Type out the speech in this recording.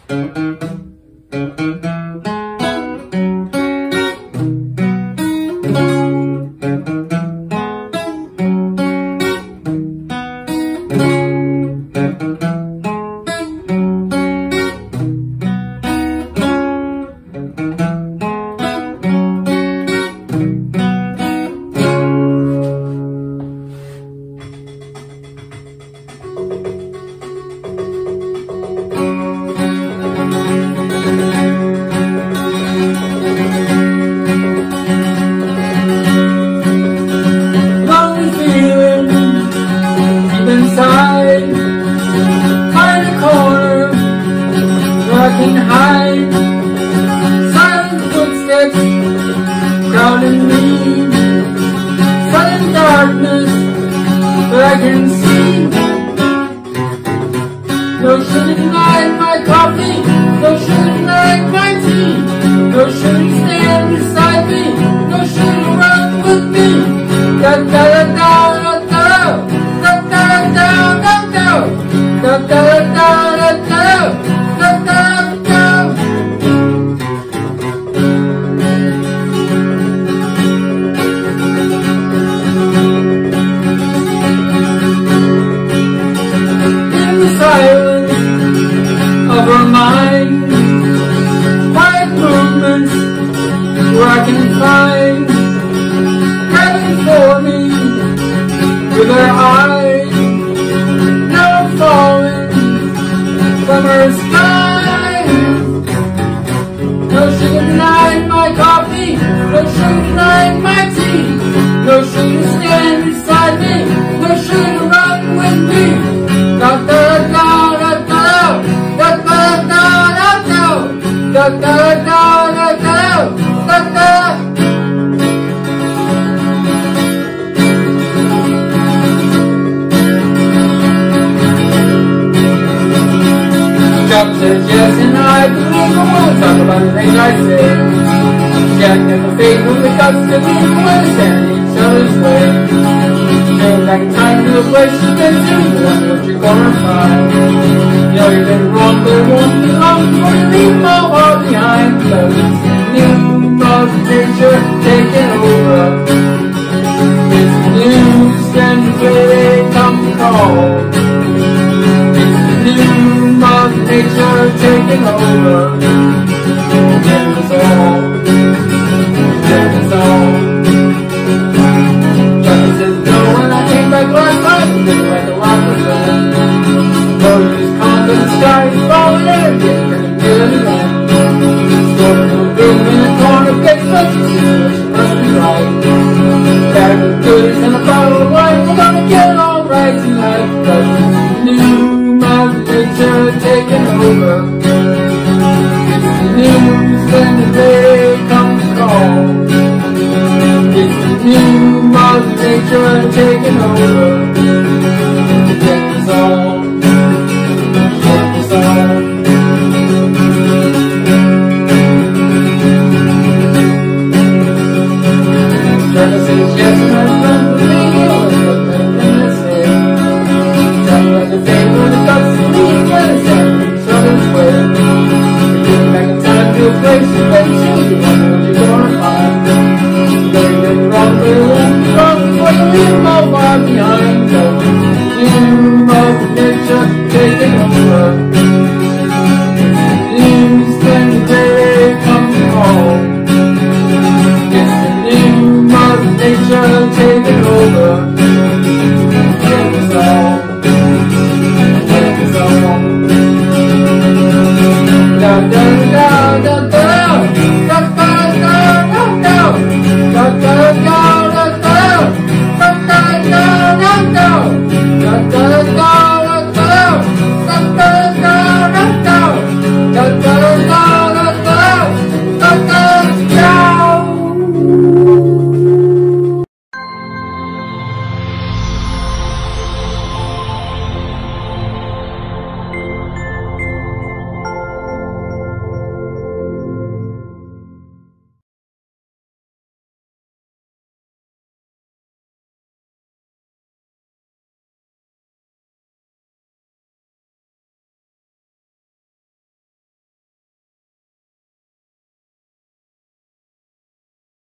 Hide, silent footsteps crowding me, sudden darkness that I can see. No sugar tonight, my coffee, no sugar tonight, my tea, no sugar stand beside me, no sugar run with me. Da da da da da da da da da da da da da da da da. Silence of our mind, quiet movements where I can find heaven for me with our eyes, now falling from our skies. No sugar tonight, my coffee, no sugar tonight, my tea, no sugar stand beside me, no sugar run with me. Da da da da da da da da da da da da da da da. Chuck says yes and I believe I won't talk about the things I say. Jack never fade when the guts to be understand each other's way. Like time to a place you've been to, wonder what you're gonna find. You know you've been wrong, but it won't be long before you leave all far behind. Cause it's the new Mother Nature taking over. It's the news and where they come to call. It's the new Mother Nature taking over. Get us all. Get us all. Last night, living like a lot of fun. Though this constant sky is falling every day, turning good again. Story of a room in a corner, gets such a situation must be right. Bag of goodies and a bottle of wine, we're gonna get it all right tonight. Cause it's the new Mother Nature taking over. It's the news and the day comes to call. It's the new Mother Nature taking over. Take us all. Take us all. Trevor says yes and I'm done with me. Always got that thing to say. Tell me like a day when it comes to me. Get us out of each other's way. We're getting back in time to a place